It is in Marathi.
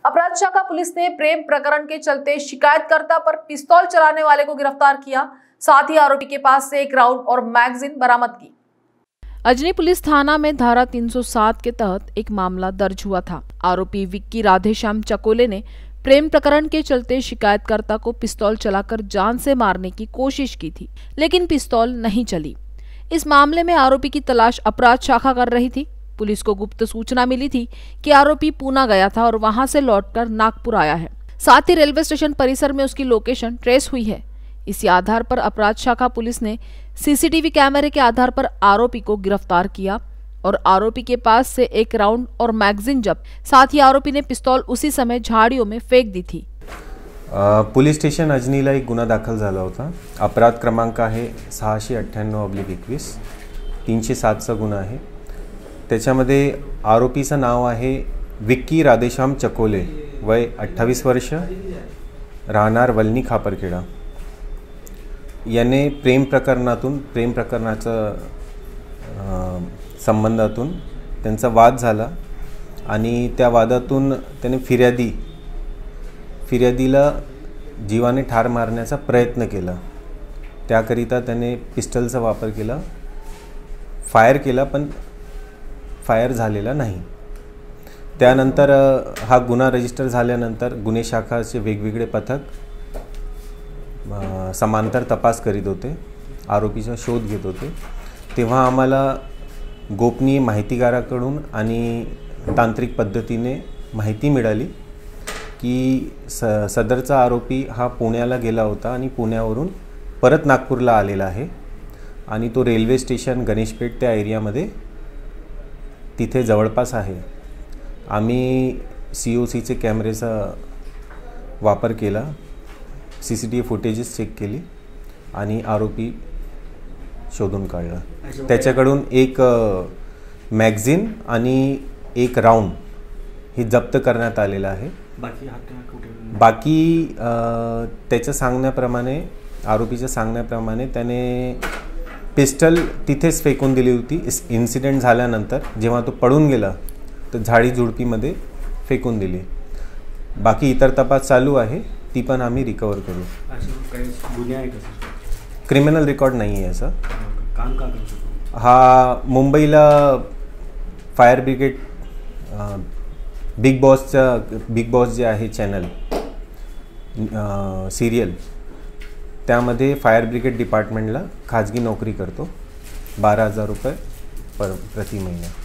अपराध शाखा पुलिस ने प्रेम प्रकरण के चलते शिकायतकर्ता पर पिस्तौल चलाने वाले को गिरफ्तार किया। साथ ही आरोपी के पास से एक राउंड और मैगजीन बरामद की। अजनी पुलिस थाना में धारा 307 के तहत एक मामला दर्ज हुआ था। आरोपी विक्की राधेश्याम चकोले ने प्रेम प्रकरण के चलते शिकायतकर्ता को पिस्तौल चलाकर जान से मारने की कोशिश की थी, लेकिन पिस्तौल नहीं चली। इस मामले में आरोपी की तलाश अपराध शाखा कर रही थी। पुलिस को गुप्त सूचना मिली थी कि आरोपी पूना गया था और वहां से लौटकर नागपुर आया है। साथ ही रेलवे स्टेशन परिसर में उसकी लोकेशन ट्रेस हुई है। इसी आधार पर अपराध शाखा पुलिस ने सीसीटीवी कैमरे के आधार पर आरोपी को गिरफ्तार किया और आरोपी के पास से एक राउंड और मैगजीन जब्त। साथ ही आरोपी ने पिस्तौल उसी समय झाड़ियों में फेक दी थी। पोलीस स्टेशन अजनीला एक गुन्हा दाखल झाला होता। अपराध क्रमांक आहे 698/21, 307चा गुन्हा आहे। त्याच्यामध्ये आरोपीचं नाव आहे विक्की राधेश्याम चकोले, वय 28 वर्ष, राहणार वलनी खापरखेडा। याने प्रेम प्रकरणाचं संबंधातून त्यांचा वाद झाला आणि त्या वादातून त्याने फिर्यादीला जीवाने ठार मारण्याचा प्रयत्न केला। त्याकरिता त्याने पिस्टलचा वापर केला, फायर केला, पण फायर झालेला नाही। त्यानंतर हा गुन्हा रजिस्टर झाल्यानंतर गुन्हे शाखाचे वेगवेगळे पथक समांतर तपास करीत होते, आरोपीचा शोध घेत होते। तेव्हा आम्हाला गोपनीय माहितीगाराकडून आणि तांत्रिक पद्धतीने माहिती मिळाली की सदरचा आरोपी हा पुण्याला गेला होता आणि पुण्यावरून परत नागपूरला आलेला आहे आणि तो रेल्वे स्टेशन गणेशपेठ त्या एरियामध्ये तिथे जवळपास आहे। आम्ही COCचे कॅमेरेचा वापर केला, CCTV फुटेजेस चेक केली आणि आरोपी शोधून काढला। त्याच्याकडून एक मॅगझीन आणि एक राउंड हे जप्त करण्यात आलेला आहे। बाकी त्याच्या सांगण्याप्रमाणे, आरोपीच्या सांगण्याप्रमाणे त्याने पिस्टल तिथेच फेकून दिली होती। इन्सिडेंट झाल्यानंतर जेव्हा तो पडून गेला तर झाडी झुडपीमध्ये फेकून दिली। बाकी इतर तपास चालू आहे, ती पण आम्ही रिकवर करू। क्रिमिनल रेकॉर्ड नाही आहे याचा। हा मुंबईला फायर ब्रिगेड बिग बॉस जे आहे चॅनल सिरियल, त्यामध्ये फायर ब्रिगेड डिपार्टमेंटला खाजगी नोकरी करतो। 12,000 रुपये प्रति महिना।